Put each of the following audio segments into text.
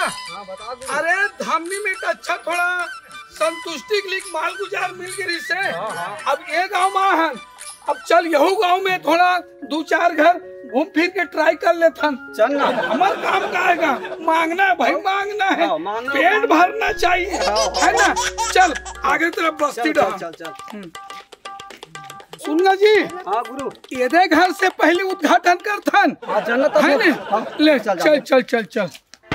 हाँ बता दो। अरे धामनी में एक अच्छा थोड़ा संतुष्टि के लिए माल गुजार मिल गई से। अब ये गाँव में है, अब चल यहू गाँव में थोड़ा 2-4 घर घूम फिर के ट्राई कर लेथन। चल ना, हमार काम का आएगा, मांगना है भाई, मांगना है, पेट भरना चाहिए, है ना। चल आगे तरफ बस्ती डाल। चल चल। सुनना जी, हाँ गुरु, ये घर से पहले उद्घाटन करथन, है ना। ले चल चल चल चल।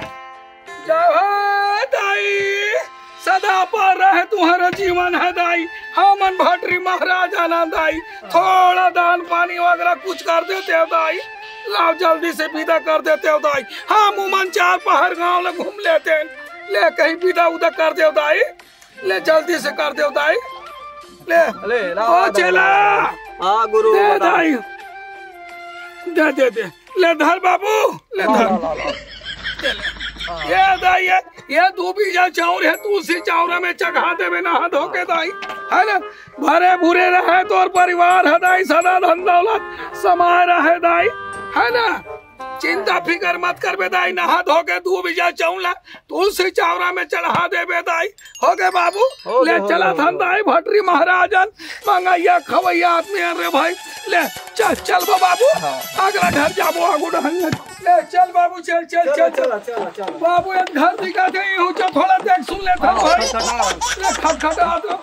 जय दाई, सदा पर रहे तुम्हारा जीवन है दाई। हमन भटरी महाराज आना दाई, थोड़ा दान पानी वगैरह कुछ कर देते हो दाई, लाओ जल्दी से विदा कर देते हो दाई। हम उमन 4 पहाड़ गाँव में घूम लेते हैं, ले कहीं विदा उदा कर दे दाई, ले जल्दी से कर दे दाई। ले ओ चला। हाँ गुरु, दे दाई, दे ले धर बाबू, ले धर। ये दाई ये 2 बीघा चाउर है, तुलसी चाउर में चढ़ा देवे नहा धो के दाई, है ना। भरे भूरे रहे तो और परिवार है दाई, सदा धन दौलत समाये रहे दाई, है ना। चिंता फिकर मत कर बे दाई, नहा धो के 2 बीघा चाउला तुलसी चावरा में चढ़ा दे बे दाई। हो गए बाबू, ले चला धन दाई भटरी महाराजन मंगैया खवैया आदमी रे भाई। ले चल चल बाबू, अगला घर जाबो आगू ढंग। ले चल बाबू, चल चल चल चल बाबू। एक घर दिखा दे, यूं चल थोड़ा देख सुन ले था भाई। ले खटखटा दो।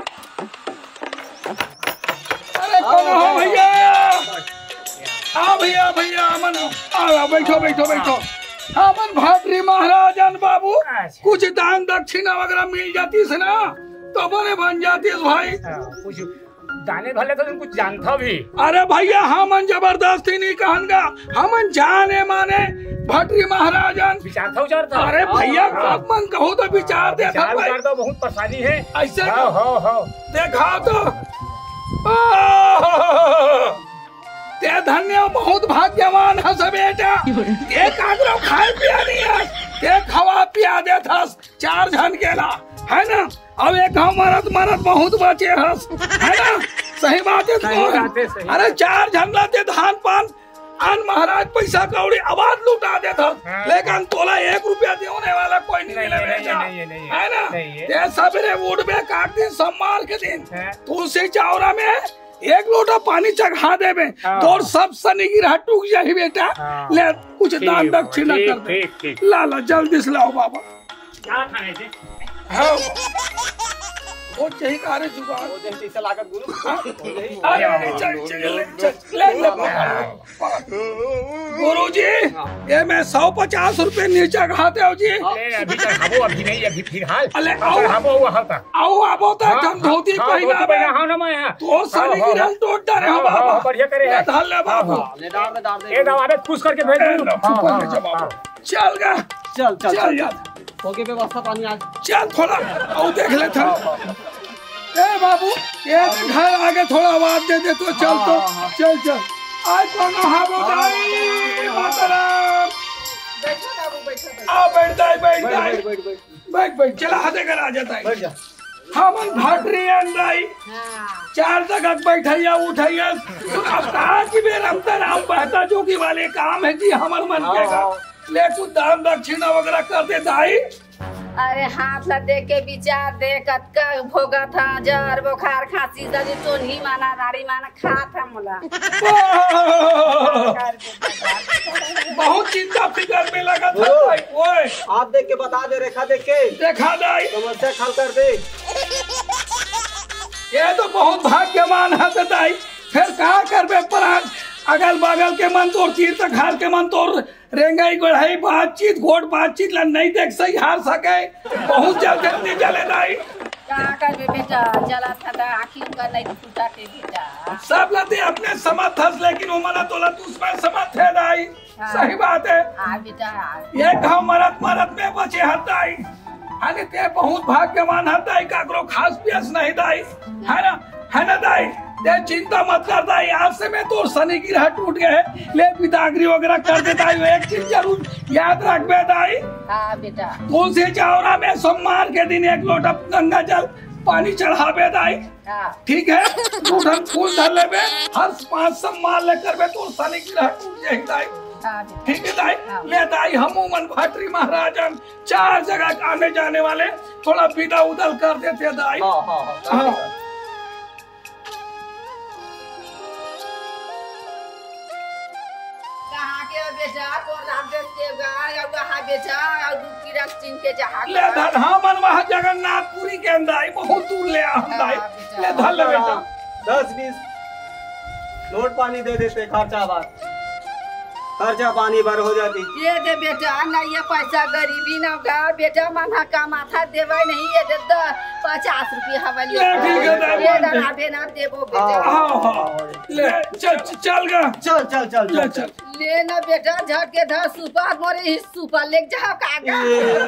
अरे कौन हो भैया? भैया भैया अमन बैठो बैठो बैठो। अमन भटरी महाराजन बाबू, कुछ दान दक्षिणा वगैरह मिल जाती है ना तो बने बन जाती है भाई। कुछ दाने भले तो कुछ जानता भी। अरे भैया हमन जबरदस्ती नहीं कहनगा, हमन जाने माने भटरी महाराजन विचार था उचार था। अरे भैया कब मन कहो तो विचार दे था भाई। विचार तो बहुत परेशानी है ऐसे। हो देखा तो ते धन्य बहुत भाग्यवान है सब बेटा। एक आग्रह खाए पिया नहीं है, ते खवा पिया दे था 4 जन केला, है ना। अब एक गाँव मरत बहुत बचे हस, है ना। सही बात है तो। अरे 4 जन लाते धान पान अन महाराज पैसा कौड़ी आवाज लुटा देता, लेकिन तोला 1 रुपया देने वाला कोई नहीं है ना। ते सबरे उठबे काट दिन सम्मान के दिन तुलसी चावरा में 1 लोटा पानी चढ़ा देवे तो सब शनि गिरह टूक जाही बेटा। ले कुछ दान दक्षिणा कर दे। ला जल्दी से लाओ बाबा। क्या खाने थे? हाँ वो चाहिए कारे जुगाड़ वो जैसे इसे लागत गुरु। गुरु जी ये मैं 150 रुपए नीचे खाते हो जी। अभी चढ़ाबो, अभी नहीं, अभी फिलहाल। अले आओ तो हम धोती पहना हाँ ना मैं तो सारी गिरल टोट डाले हो बाबा। बढ़िया करे है। धल ले बाबू, ले डाल दे। ये दवाबे खुश करके भेज दूं। चल गा, चल होगे व्यवस्था पानी आज। चल थोड़ा और देख ले था। ए बाबू ये घर आगे थोड़ा आवाज दे दे तो चल तो चल आज कोनो हाबो दाई मातरम। बैठ चला हाथे कर आ जाता है। हमन भटरी अंदाई 4 जगह बैठैया उठैया। अब कहा कि बेरमतर हम बहता जोगी वाले काम है जी हमर मन के का। ले कुछ दान दक्षिणा वगैरह कर दे दाई। अरे हाथ ला देख के विचार दे, कतका भोगा था जर बुखार खांसी जदी टोन्ही माना नारी माना खा था मोला। बहुत चिंता फिकर में लगा था भाई। ओए आप देख के बता दे, रेखा देख के देखा दाई समस्या हल कर दे। ये तो बहुत भाग्यवान है दाई। फिर कहा करबे प्राण अगल बगल के मन तोड़ तीर्थ घर के मन तोड़ रेंगाई गढ़ाई बातचीत घोट बातचीत ला नहीं देख सही हार सके। बहुत जल्दी चले दाई। क्या करबे बेटा, जला था आखिर का नहीं फूटा के बेटा। सब लते अपने समर्थ हस, लेकिन वो मना तोला तू उसमें समर्थ है दाई। सही बात है। बेटा ये गाँव मरत में बचे हताई, है ते बहुत भाग्यवान हताई। काकरो खास पियास नहीं दाई, है ना दाई। ते चिंता मत कर दाई, आज से मैं तो शनि की राह टूट गए। ले पितागरी वगैरह कर देता है। एक चीज जरूर याद रख बे दाई। बेटा तुलसी चावरा में सोमवार के दिन 1 लोटा गंगा जल पानी चढ़ावे दाई। ठीक है, फूल धर ले बे, हर 5 सम्मान लेकर बे तो शनि की राह टूट जाए दाई। हाँ बेटा। ठीक है दाई, ले दाई हम मन भटरी महाराजन 4 जगह आने जाने वाले थोड़ा विदा उदल कर देते दाई। हाँ हाँ हाँ कहाँ के बेटा को रामदेव देवगा या वहाँ बेटा और दूसरी रास्ते के जहाँ ले धन हमन वहाँ जगन्नाथपुरी के अंदर बहुत दूर ले हम दाई। ले धन ले बेटा 10-20 नोट पानी दे देते, खर्चा बात खर्चा पानी भर हो जाती। ये दे बेटा ना, ये पैसा गरीबी ना होगा बेटा, मना का माथा देवे नहीं, ये दे 50 रुपया हवाली ये ना देना देवो बेटा। हाँ ले चल गा चल चल चल ले चल चल ले ना बेटा झटके धर सुपर मोरे ही सुपर लेक जा कागा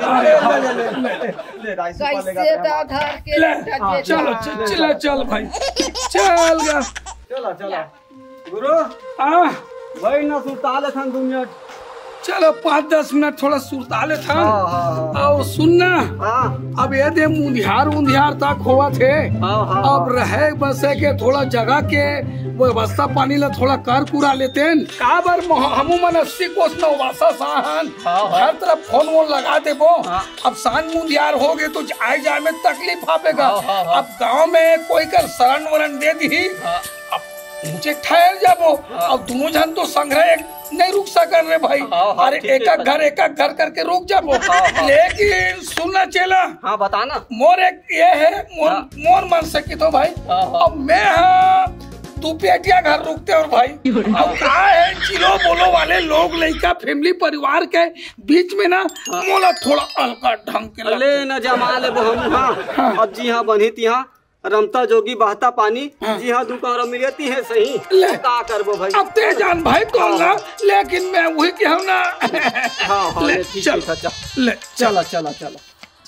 कैसे दा धर के ले चलो चल चल भाई चल गा चला चला गुरु हाँ भाई ना सुरताले थन 2 मिनट। चलो 5-10 मिनट थोड़ा सुरताले था। हाँ और सुनना हाँ अब ये दे मुंधियार तक हुआ थे। हाँ अब रहे बसे के थोड़ा जगह के व्यवस्था पानी ला थोड़ा कर कुरा लेते हैं का बार हमू मन 80 कोस नवासा साहन हर तरफ फोन वोन लगा दे वो। अब सांझ मुंधियार हो गए तो आए जाए में तकलीफ आवेगा। अब गांव में कोई कर शरण वरण दे दी अब मुझे ठहर जाबो। अब दोनों जन तो संग्रह नहीं रुक सकर रे भाई। अरे एक घर करके रुक जाबो। लेकिन सुनना चला हाँ बताना मोर एक ये है मोर मन से की तो भाई अब मैं तू पेटिया घर रुकते और भाई अब क्या है चिलो बोलो वाले लोग लड़का फैमिली परिवार के बीच में ना मोला थोड़ा अलका ढंग के ले न जमा ले हम। हाँ अब जी हाँ बनी थी हाँ रमता जोगी बहता पानी जी हाँ दुकान मिलती है सही का करबो भाई। अब ते जान भाई तो ना लेकिन मैं वही की हूँ ना। हाँ हाँ ले चल ले चला चला चला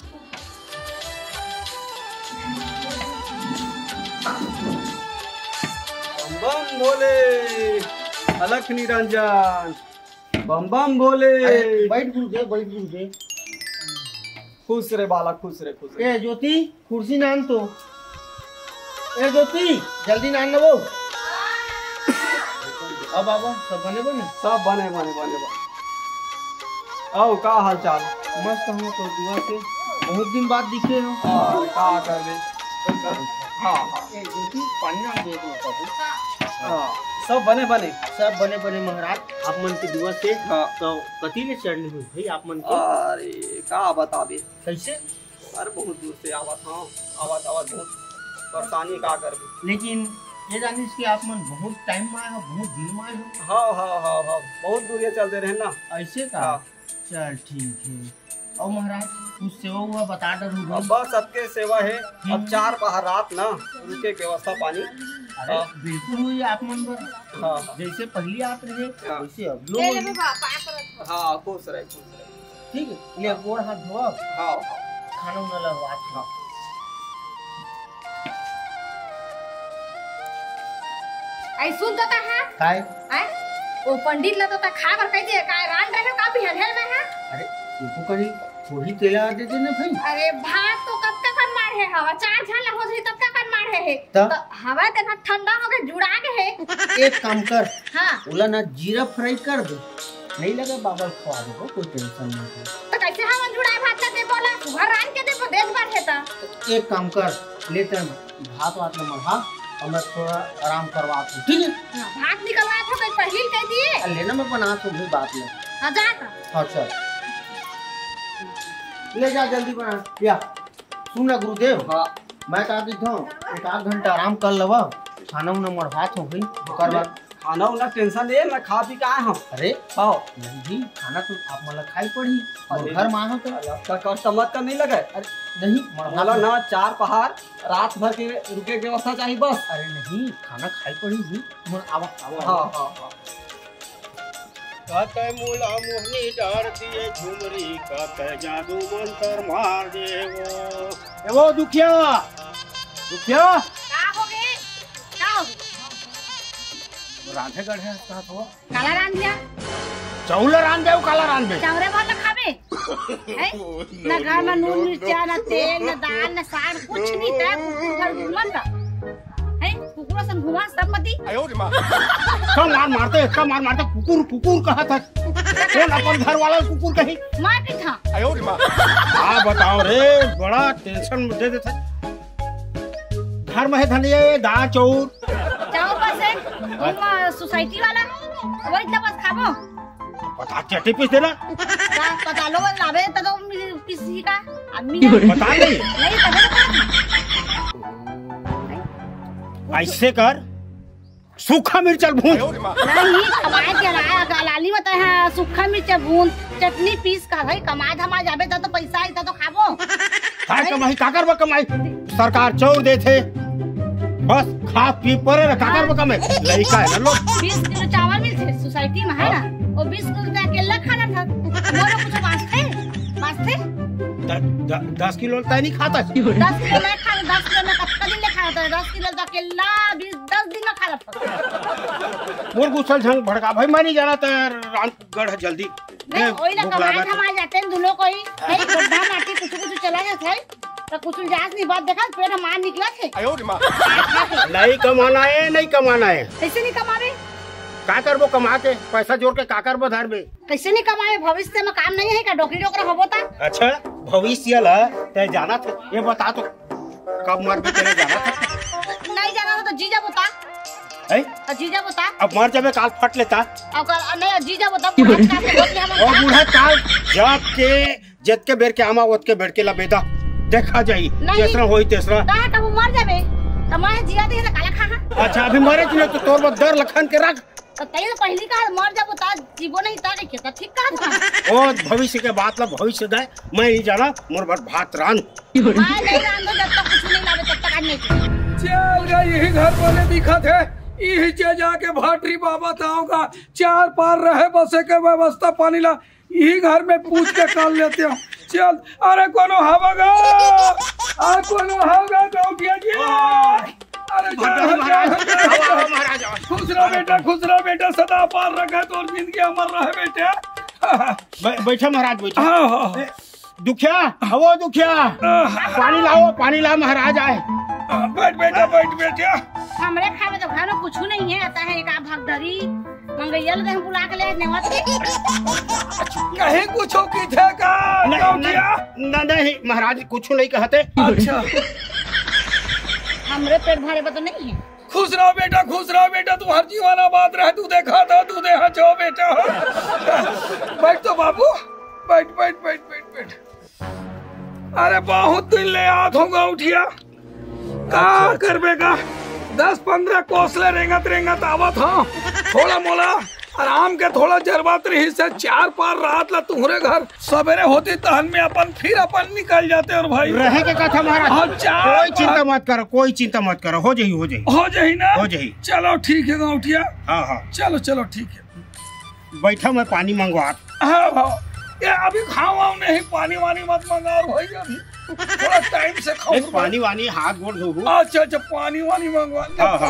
बम भोले अलख निरंजन बम बम भोले। बैठ गुरुदेव खुश रे बालक खुश रे खुश रे। ए ज्योति कुर्सी नान तो ए ज्योति जल्दी नान नबो। अब बाबा सब बने बने आओ का हाल चाल। मस्त हम तो दुआ से बहुत दिन बाद दिखे हो। का कर दे। हाँ हाँ ए ज्योति पानी नाम दे दो बाबू। सब बने बने महाराज आप मन की दुआ से। हाँ। तो कति ले चढ़नी हुई भाई आप मन को। अरे का बताबे कैसे अरे बहुत दूर से आवत बहुत परेशानी का करबे। लेकिन ये जानिस कि आप मन बहुत टाइम में आए हो, बहुत दिन में आए हो। हाँ बहुत दूर ये चलते रहे ना। ऐसे का हाँ। चल ठीक है। और महाराज कुछ सेवा हुआ बता डर अब बस सबके सेवा है। अब 4 पहर रात ना रुके के व्यवस्था पानी। अरे बिल्कुल हुई आप मन पर। हाँ जैसे पहले आप रहे हाँ। वैसे अब ले ले लोग। बाबा हाँ खुश रहे ठीक है ले गोड़ हाथ धोआ हाँ खाना उना लगवा। हाँ आई सुन तो है काय हैं वो पंडित ला तो खा कर कह दिए काय रान रहे का भी हलहल में है। अरे तुमको कहीं थोड़ी तेला दे देना भाई। अरे भात तो कब तक कर मार है हवा 4 झाल हो रही तब तक कर मार है तो हवा इतना ठंडा हो गया जुड़ा के है। एक काम कर हाँ बोला ना जीरा फ्राई कर दे नहीं लगा बाबा खवा दो कोई टेंशन नहीं। तो कैसे हवा जुड़ा भात दे बोला घर रान के दे देश भर है ता। एक काम कर लेते भात वात में मढ़ा और मैं थोड़ा आराम करवा दूँ ठीक है। भात निकलवाया था कोई पहले कह दिए लेना मैं बना तो भी बात नहीं। हाँ जा का हाँ चल ले जा जल्दी बना या सुन ना गुरुदेव। हाँ मैं कहा देता हूँ 1 घंटा आराम कर लवा खाना उना मढ़ात हो गई कर बाद खाना उना टेंशन ले मैं खा पी के आए हम। अरे हाँ नहीं खाना तो आप मतलब खाई पड़ी और घर मानो तो का कस्टमर का नहीं लगे। अरे नहीं बोला ना 4 पहाड़ रात भर के रुके के व्यवस्था चाहिए बस। अरे नहीं खाना खाई पड़ी भी आवा हाँ हाँ हाँ कत मूला मोहनी डार दिए झुमरी कत जादू मंत्र मार देवो। वो दुखिया का हो गए राधे गढ़े कहा तो काला रान दिया चौला रान दे काला रान दे चावरे भर खावे हैं ना घर में नून मिर्चा ना तेल ना दाल ना साग कुछ नहीं था घर घुमन का है कुकुर सन घुमा सब मती का मार मारते कुकुर कहा था कौन अपन घर वाला कुकुर कही मार के था हाँ बताओ रे बड़ा टेंशन दे देता घर में है धनिया दाल चौर बस है तुम सोसाइटी वाला वही इतना बस खाबो पता चट्टी पीस देना पता लो लावे तो किसी का आदमी पता नहीं ऐसे कर सूखा मिर्चल भून नहीं कमाए के रहा लाली मत है सूखा मिर्च भून चटनी पीस का भाई कमाए धमा जाबे तो पैसा आई तो खाबो काय कमाई काकर में कमाई सरकार चौर दे थे बस खा पी परे ना काकर में कमाई लड़का है ना लोग 20 किलो चावल मिलते सोसाइटी में है ना वो 20 किलो अकेला खाना था मोरो कुछ वास्ते 10 किलो तय नहीं खाता 10 किलो मैं खा 10 किलो मैं कब दिन ले खाता 10 किलो तो अकेला 10 दिन में खा ला मोर गुस्सल झंग भड़का भाई मैं नहीं जाना तो रामगढ़ जल्दी नहीं ओई ना कमाए हम आ जाते हैं दुलो कोई नहीं गड्ढा माटी कुछ चला जाता है तो कुछ जांच नहीं बात देखा पेट मार निकला थे नहीं कमाना है कैसे नहीं कमावे का करबो कमा के पैसा जोड़ के का करबो धर में कैसे नहीं कमावे भविष्य में काम नहीं है का डॉक्टरी डॉक्टर होबो ता अच्छा भविष्य ला ते जाना था ये बता तो कब मर के तेरे जाना था नहीं जाना तो जीजा बता है जीजा बता अब मर जाबे काल फट लेता अब नहीं जीजा बता बुढ़ा का से होत हम और बूढ़ा काल जब के जत के बेर के आमा ओत के बेड़ के लबेदा देखा जाई जैसा होई तेसरा का कब मर जाबे त मैं जिया दे काला खा अच्छा अभी मरे कि तो तोर बद डर लखन के रख तो तई पहली का मर जाबो ता जीवो नहीं ता के त ठीक का ओ भविष्य के बात ला भविष्य दे मैं नहीं जाना मोर बड़ भात रान मैं नहीं रान दो जब तक कुछ नहीं लावे तब तक आज नहीं चल गए यही घर वाले दिखत है यही चे जाके भाटरी बाबा ताऊ का चार पार रहे बसे के व्यवस्था पानी ला यही घर में पूछ के कर लेते हो चल अरे कोनो हवागा कोनो हवागा गौटिया जी अरे खुश रहो बेटा सदा पार रखे तो जिंदगी अमर रहे बेटे बैठा महाराज बैठा दुखिया हवो दुखिया पानी ला महाराज आए बैठ बेटा हमरे खावे तो खाना कुछ नहीं है आता है एक आप भगदरी मंगैया ले हम बुला के ले नेवत कहीं कुछ की थे का नहीं महाराज कुछ नहीं कहते अच्छा हमरे पेट भरे तो नहीं है खुश रहो बेटा तू हर जीवाना बात रहे तू देखा था तू देखा जो बेटा बैठ तो बाबू बैठ अरे बहुत दिन ले याद होगा उठिया का करबेगा 10-15 कोसले रेंगत आवत हाँ थोड़ा मोला आराम के थोड़ा जरबात रही से 4 पार रात ला तुम्हारे घर सवेरे होती तहन में अपन निकल जाते और भाई रहे के कथा महाराज कोई चिंता मत करो हो जाही ना हो जाही चलो ठीक है गौठिया हाँ चलो ठीक है बैठा मैं पानी मंगवा हाँ ये अभी खाओ नहीं पानी वानी मत मंगा और भाई अभी थोड़ा टाइम से खाओ पानी वानी हाथ गोड़ धो अच्छा पानी वानी मंगवा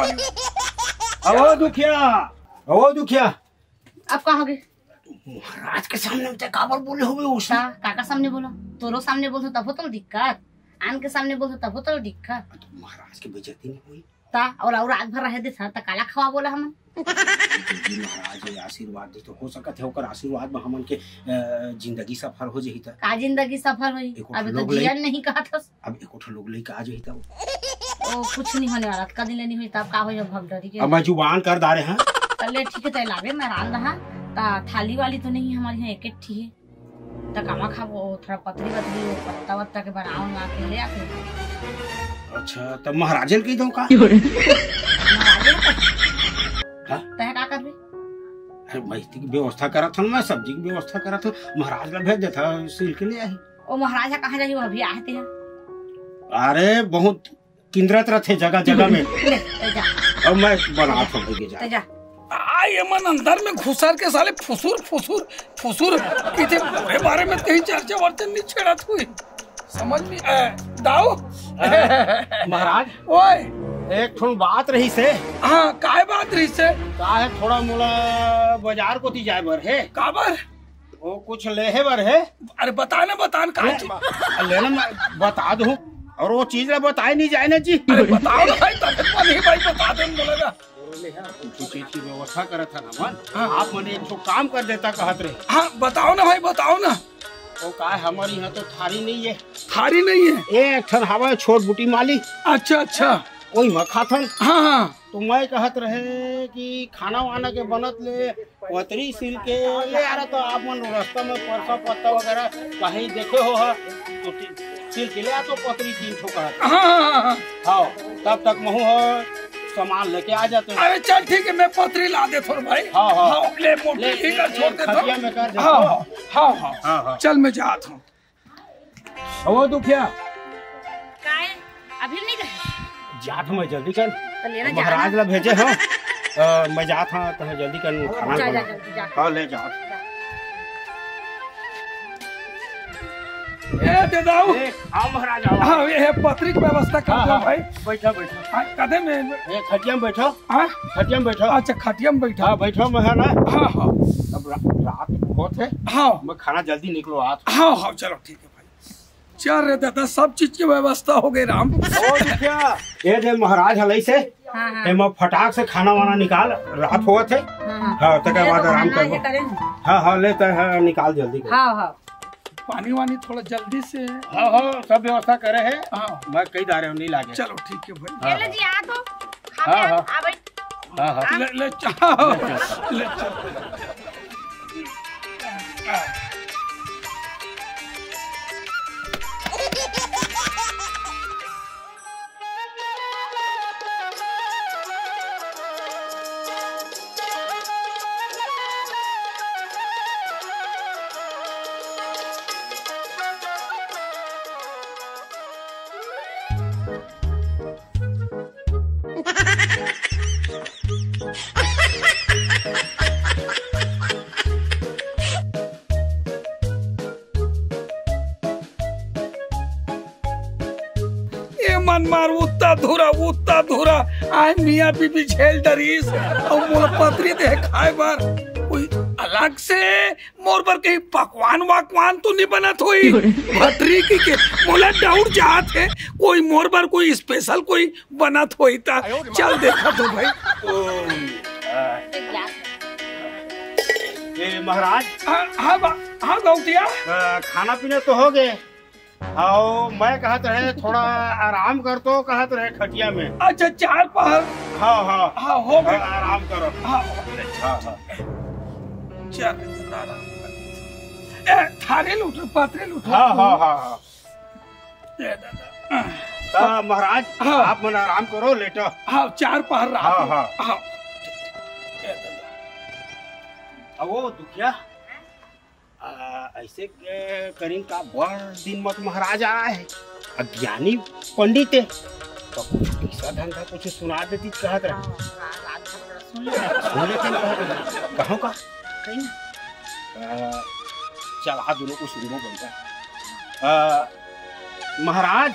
अब दुखिया अब कहोगे महाराज के सामने काबर बोले हो काका सामने बोलो तोरो सामने बोलो तब तो दिक्कत आन के सामने बोलो तब तो दिक्कत महाराज की बेइज्जती नहीं हुई ता और रात भर रहे दे त काला खवा बोला हम महाराज आशीर्वाद दे तो हो सकत है ओकर आशीर्वाद में हमन के जिंदगी सफल हो जही त का जिंदगी सफल होई अबे तो जियन नहीं कहा था अब एकोठो लोग लेके आ जही त ओ कुछ नहीं होने वाला कदी लेनी हुई तब का हो जब भगदरी के अब मैं जुबान कर दारे हैं चले ठीक है लावे मैं रान रहा ता थाली वाली तो नहीं हमारे यहाँ एक ठीक है ता कामा खाबो थोड़ा पतली वो पत्ता वत्ता के बनाओ ना के ले आके अच्छा तब महाराजन की दो का तय का करबे अरे भाई की व्यवस्था करा था मैं सब्जी की व्यवस्था करा था महाराज ला भेज देता सिल के ले आई ओ महाराजा कहाँ जाई अभी आते हैं अरे बहुत किंद्रत रथे जगह में अब मैं बना था जा ये मन अंदर में घुसर के साले फुसूर किथे पूरे बारे में कहीं चर्चा वर्चन नहीं छेड़ा हुई समझ में दाऊ महाराज ओए एक ठोन बात रही से हाँ काय बात रही से का है थोड़ा मोला बाजार को ती जाए बर है काबर वो कुछ ले है बर है अरे बतान का लेना मैं बता दूं और वो चीज बताई नहीं जाए ना जी। अरे बताओ ना भाई, तब नहीं भाई बता दे बोलेगा। कुछ चीज की व्यवस्था करे था ना मन, आप मैंने एक काम कर देता कहत रहे। हाँ बताओ ना भाई, बताओ ना। तो का हमारे यहाँ तो थारी नहीं है। थारी नहीं है? एक ठन हवा छोट बूटी माली। अच्छा अच्छा, वही में खाथन। हाँ हाँ। तो मैं कहत रहे कि खाना वाना के बनत ले पतरी सिल के ले आ रहा, तो आप मन रास्ता में परसा पत्ता वगैरह कहीं देखे हो है तो सिल के ले आ, तो पतरी 3 ठो कहत। हाँ, हाँ तब तक महू हो सामान लेके आ जाते हैं। अरे चल ठीक है, मैं पतरी ला दे थोड़ा भाई। हाँ हाँ, हाँ ले मोटी ही का छोड़ दे खटिया में कर दे। हाँ हाँ हाँ हाँ हाँ। चल मैं जाता हूँ। वो दुखिया काहे अभी नहीं गए? जात मैं जल्दी कर, तो लेना जा महाराज ला भेजे हो। मैं जात हूँ तो जल्दी कर खाना जा बना। जल्दी जा। हाँ ले जा। ए दे दाऊ। हाँ महाराज आओ। हाँ ये पतरी की व्यवस्था कर दो भाई। बैठो बैठो। हाँ कदे में? ये खटिया में बैठो। हाँ खटिया में बैठो। अच्छा खटिया में बैठा। हाँ बैठो मैं है ना। हाँ हाँ अब रात बहुत है। हाँ मैं खाना जल्दी निकलो आज। हाँ हाँ चलो ठीक है भाई। चल रे दादा, सब चीज की व्यवस्था हो गई राम। ये दे महाराज हलई से हाँ हाँ मैं फटाक से खाना वाना निकाल, रात हुआ थे। हाँ तक बाद आराम कर। हाँ हाँ लेते हैं, निकाल जल्दी कर। हाँ हाँ पानी वानी थोड़ा जल्दी से। हाँ हाँ सब व्यवस्था करे है। हाँ मैं कई दारे नहीं लागे। चलो ठीक है भाई। ले जी आ तो हाँ हाँ आ भाई। हाँ हाँ। ले ले चल। मन मार उतना धुरा आए मियाँ बीबी झेल डरीस और मोर पतरी दे खाए बार कोई अलग से मोर पर कहीं पकवान वाकवान तो नहीं बनत हुई भटरी की के मोला डाउट जात है कोई मोर पर कोई स्पेशल कोई बनत हुई था। चल देखा तो भाई। ये महाराज। हाँ हाँ गौटिया खाना पीना तो हो गए और मैं कहत रहे थोड़ा आराम कर, तो कहत रहे खटिया में। अच्छा 4 पहर। हाँ हाँ हाँ हो गए। आराम करो। हाँ हाँ हाँ चल थारे लूट पतरे लूट। हाँ हाँ हाँ दादा महाराज। हाँ। आप मन आराम करो, लेटो। हाँ 4 पहर रहा। हाँ हाँ हाँ अब वो दुखिया ऐसे करीन का बड़ दिन मत महाराज आया है, अज्ञानी पंडित है, तो कुछ पैसा धंधा कुछ सुना देती कहत रहे। कहो का चला दोनों को सुनो बनता। महाराज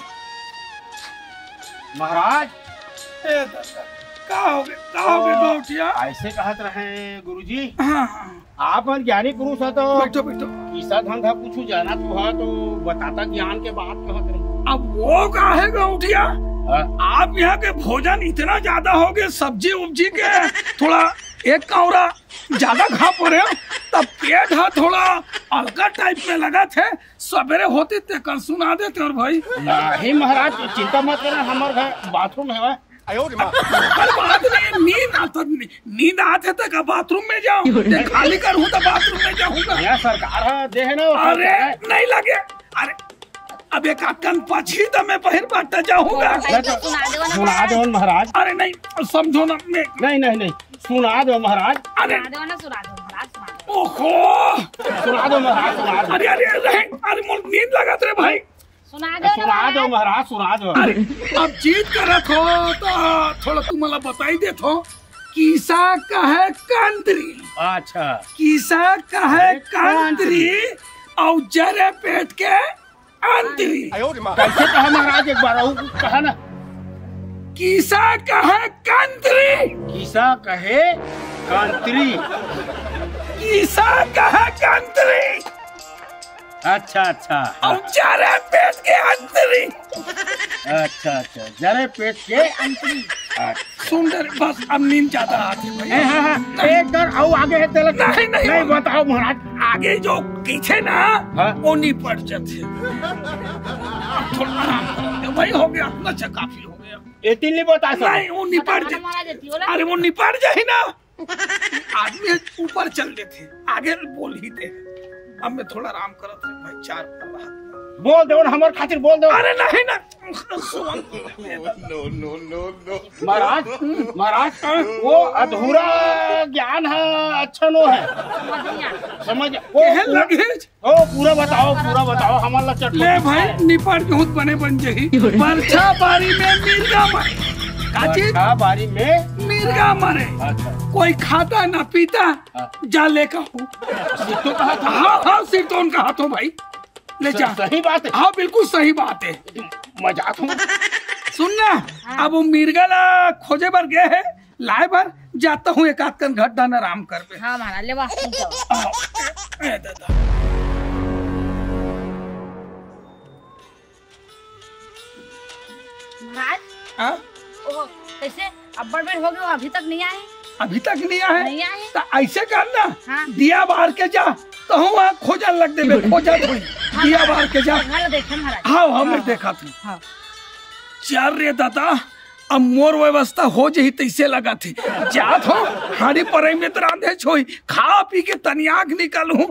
महाराज का हो गए गौटिया? ऐसे कहत रहे गुरुजी। हाँ आप ज्ञानी पुरुष है तो बैठो बैठो। पैसा धंधा कुछ जाना तो है तो बताता ज्ञान के बात कहत रहे। अब वो का है गौटिया? आप यहाँ के भोजन इतना ज्यादा हो गए, सब्जी उब्जी के थोड़ा एक कौरा ज्यादा खा पड़े, तब पेट है थोड़ा हल्का टाइप में लगा थे। सवेरे होते ते कल सुना देते। और भाई नहीं महाराज चिंता मत करें, हमारे घर बाथरूम है। बात नहीं, नींद आते तक बाथरूम में जाऊँ, खाली करूँ तो बाथरूम में जाऊँगा। यहाँ सरकार है दे है ना। अरे नहीं लगे, अरे अब एक कान पछी तो मैं पहर बांटता जाऊँगा। सुना दो महाराज। अरे नहीं समझो ना, नहीं सुना दो महाराज। अरे सुना दो ओहो सुना दो महाराज। अरे अरे मोर नींद लगा रे भाई। सुना दो महाराज, सुना दो। अरे अब जीत करत हो तो थोड़ा तुम्हाला बताई देत हो। किसा कहे कंत्री। अच्छा किसा कहे कंत्री और जरे पेट के अंतरी। कैसे कहा महाराज, एक बार कहा ना। किसा कहे कंत्री। किसा कहे कंत्री। किसा कहे कंत्री। अच्छा अच्छा और चारे पेट के अंतरी। अच्छा अच्छा जरे पेट के अंतरी। सुंदर बस अब नींद ज्यादा आती है। हाँ, एक दर आओ आगे है तेलक। नहीं बताओ महाराज। आगे जो पीछे ना हाँ? वो निपट जाते। थोड़ा आराम करो भाई, हो गया अच्छा काफी हो गया। एती नहीं बता सकते। नहीं वो निपट जाए। अरे वो निपट जाए ना, आदमी ऊपर चल देते, आगे बोल ही थे। अब मैं थोड़ा आराम करत रहे भाई, 4 पल रहा। बोल दो हमारे खातिर बोल दो। अरे नहीं ना महाराज महाराज वो अधूरा ज्ञान है, अच्छा नो है समझ। ओ पूरा बताओ हमारा चट। ले भाई निपट बहुत बने बन जही। बरछा बारी में मिर्गा मारे। बरछा बारी में मिर्गा मारे। कोई खाता ना पीता जाले का हूँ। हाँ सिरतोन का हाथों भाई ले जा। सही बात है। हाँ बिल्कुल सही बात है। मजाक हूँ। सुनना अब वो मिर्गला खोजे बर गए है, लाए बार जाता हूँ एक आध कन घट दाना आराम कर पे। हाँ महाराज ले वाह दादा महाराज। हाँ ओह कैसे अब बड़ हो गए, अभी तक नहीं आए? अभी तक नहीं आए? नहीं आए। तो ऐसे करना हाँ। दिया बार के जा तो हम वहाँ खोजा लग दे, खोजा थोड़ी दिया बार के जा। देखे महाराज। हाँ हमने देखा था। हाँ। चल रे दादा अब मोर व्यवस्था हो जही तैसे लगा थी। जात हो हाड़ी पर में तो रांधे छोई, खा पी के तनियाक निकलूं।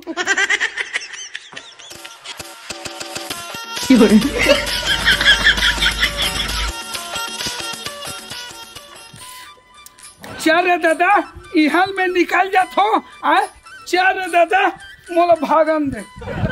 चल रे दादा इहल में निकल जात हो। चल रे दादा मोला भागन दे।